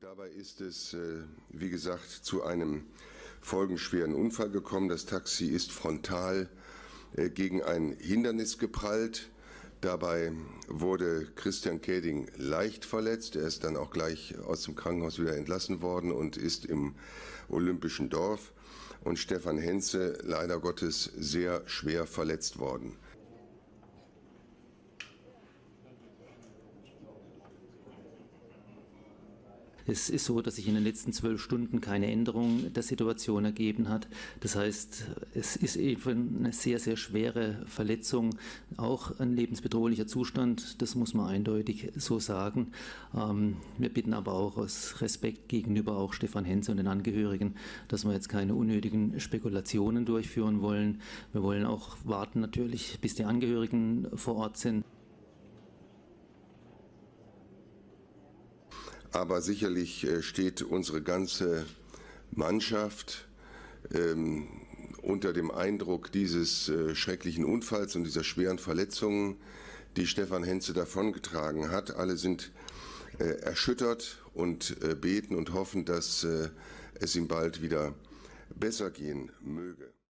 Dabei ist es, wie gesagt, zu einem folgenschweren Unfall gekommen. Das Taxi ist frontal gegen ein Hindernis geprallt. Dabei wurde Christian Käding leicht verletzt. Er ist dann auch gleich aus dem Krankenhaus wieder entlassen worden und ist im Olympischen Dorf. Und Stefan Henze leider Gottes sehr schwer verletzt worden. Es ist so, dass sich in den letzten 12 Stunden keine Änderung der Situation ergeben hat. Das heißt, es ist eben eine sehr, sehr schwere Verletzung, auch ein lebensbedrohlicher Zustand, das muss man eindeutig so sagen. Wir bitten aber auch aus Respekt gegenüber auch Stefan Henze und den Angehörigen, dass wir jetzt keine unnötigen Spekulationen durchführen wollen. Wir wollen auch warten natürlich, bis die Angehörigen vor Ort sind. Aber sicherlich steht unsere ganze Mannschaft unter dem Eindruck dieses schrecklichen Unfalls und dieser schweren Verletzungen, die Stefan Henze davongetragen hat. Alle sind erschüttert und beten und hoffen, dass es ihm bald wieder besser gehen möge.